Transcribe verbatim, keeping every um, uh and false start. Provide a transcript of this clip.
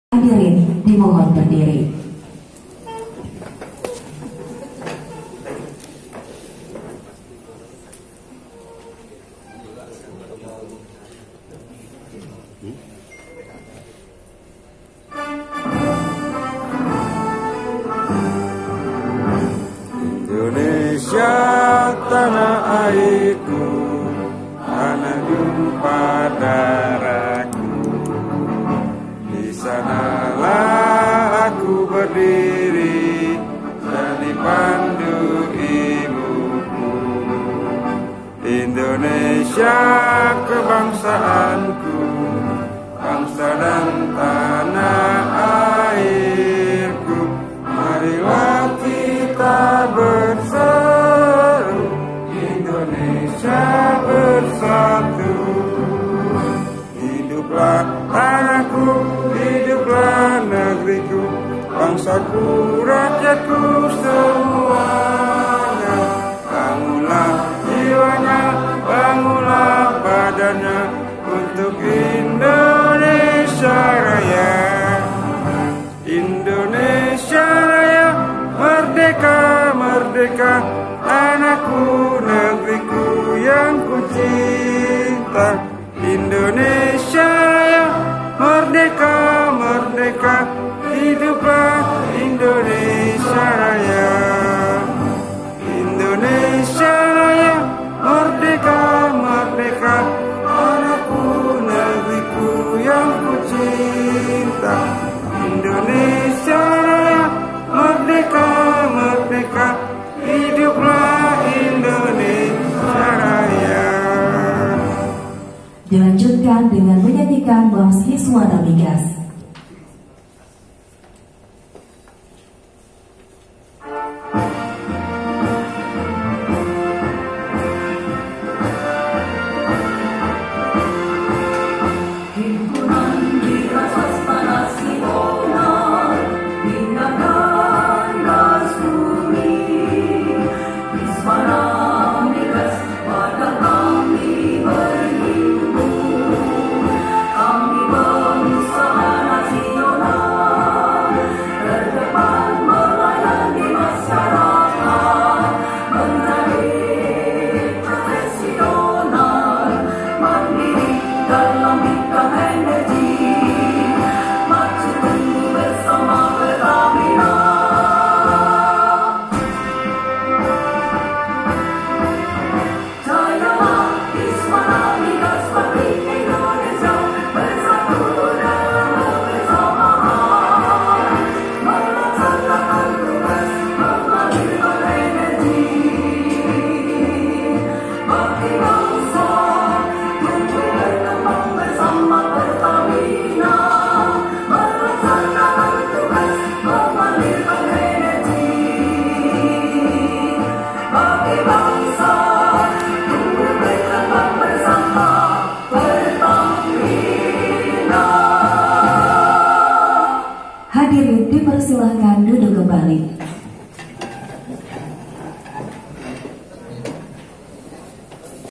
Hadirin dimohon berdiri. Indonesia tanah airku, tanah jumpa darahku. Di sanalah aku berdiri dan dipandu ibuku. Indonesia kebangsaanku, bangsa dan tanah airku. Marilah kita berseru, Indonesia bersatu. Hiduplah tanahku, hiduplah negeriku, bangsaku, rakyatku semuanya. Bangunlah jiwanya, bangunlah badannya untuk Indonesia Raya. Indonesia Raya, merdeka, merdeka, tanahku, negeriku yang ku cinta. Indonesia Raya, merdeka, merdeka, hiduplah Indonesia Raya. Indonesia Raya, merdeka, merdeka, tanahku, negeriku yang ku cinta. Indonesia Raya, merdeka, merdeka, hiduplah Indonesia Raya. Dilanjutkan dengan menyanyikan Mahasiswa Migas. Hadirin dipersilahkan duduk kembali.